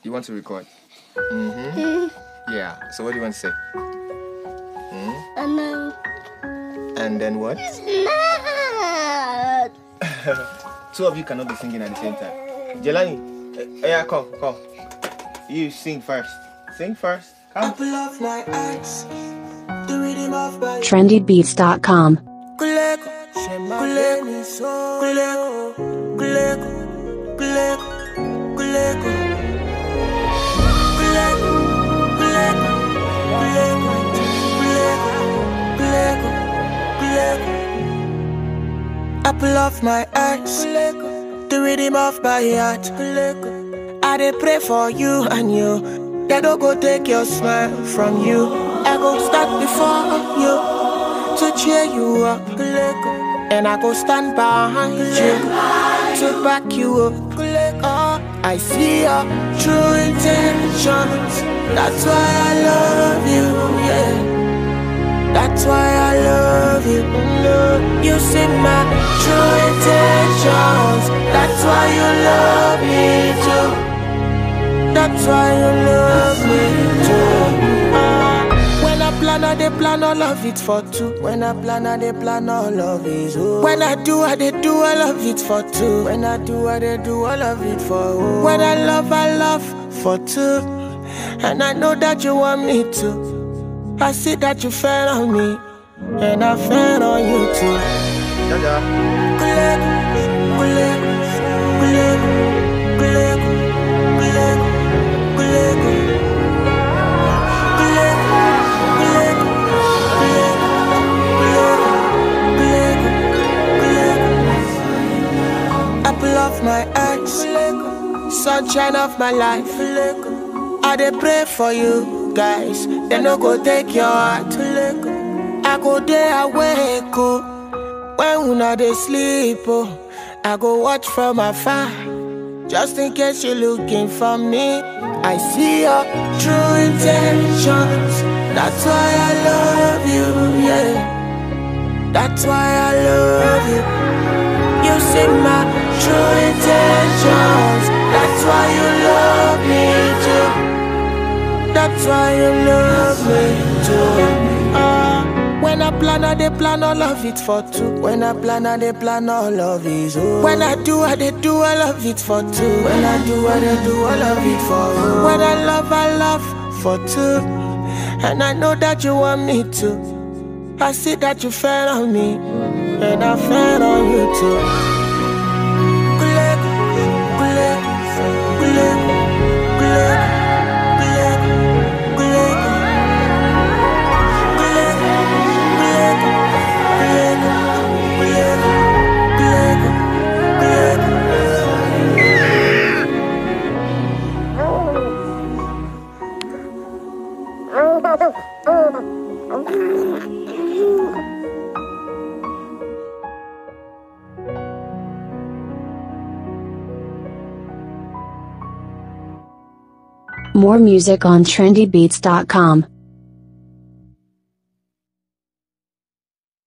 You want to record? Yeah. So what do you want to say? And then what? Two of you cannot be singing at the same time. Jelani, yeah, come. You sing first. Sing first. Come. Trendybeats.com. Apple of my eyes, the rhythm of my heart. I dey pray for you and you. They don't go take your smile from you. I go stand before you to cheer you up, and I go stand behind you to back you up. Oh, I see your true intentions. That's why I love you, yeah. That's why I love you. You see my true intentions. That's why you love me too. That's why you love me too. When I plan, I plan all of it for two. When I plan, I plan all of it. When I do, I do all of it for two. When I do, I do all of it for two. When I love for two. And I know that you want me to. I see that you fell on me, and I fell on you too. Apple of my eyes, sunshine of my life. I dey pray for you. Guys, they no go take your heart. I go there awake, oh. When una dey sleep, oh. I go watch from afar, just in case you're looking for me. I see your true intentions. That's why I love you, yeah. That's why I love you. You see my true intentions. That's why you love me too. That's why you love me too. When I plan, I plan all of it for two. When I plan, I plan all of it. When I do, I do all of it for two. When I do, I do all of it for two. When I love for two. And I know that you want me to. I see that you fell on me, and I fell on you too. More music on trendybeats.com.